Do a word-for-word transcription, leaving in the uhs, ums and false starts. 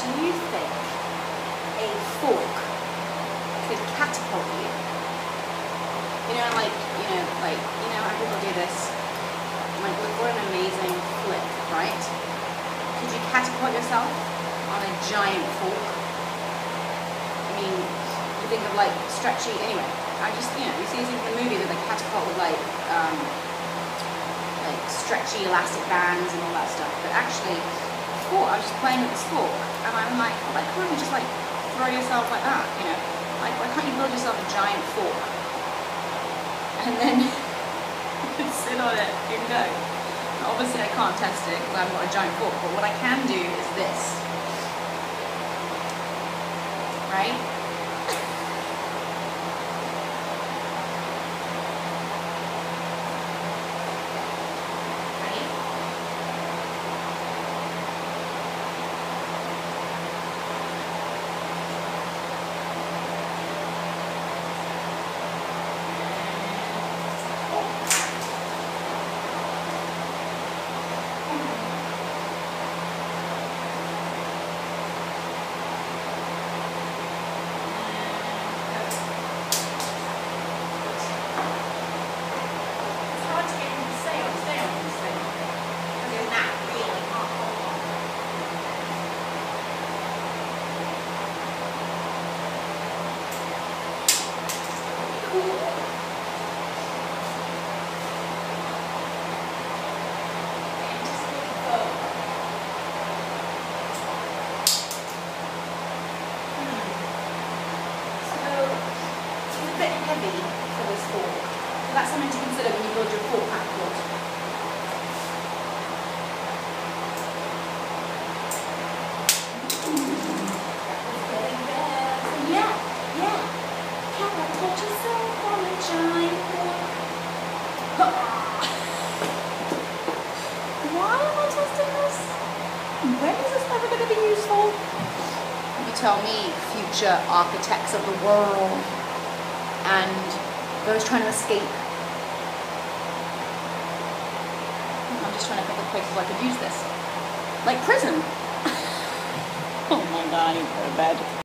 Do you think a fork could catapult you? You know, like, you know, like, you know how people do this? Like, look, what an amazing flip, right? Could you catapult yourself on a giant fork? I mean, you think of like stretchy, anyway, I just, you know, you see these in the movie with like catapult with like, um, like stretchy elastic bands and all that stuff, but actually, before I was just playing with this fork, and I'm like, well, why can't you just like throw yourself like that, you know? Like, why can't you build yourself a giant fork? And then sit on it and go. Now, obviously I can't test it because I haven't got a giant fork, but what I can do is this. Right? Heavy for this fork. So that's something to consider when you build your fork backboard. Yeah, yeah. Catapult yourself on a giant fork. Why am I testing this? When is this ever going to be useful? You tell me, future architects of the world. And those trying to escape. I'm just trying to think of places I could use this. Like prison. Oh my god, I need to go to bed.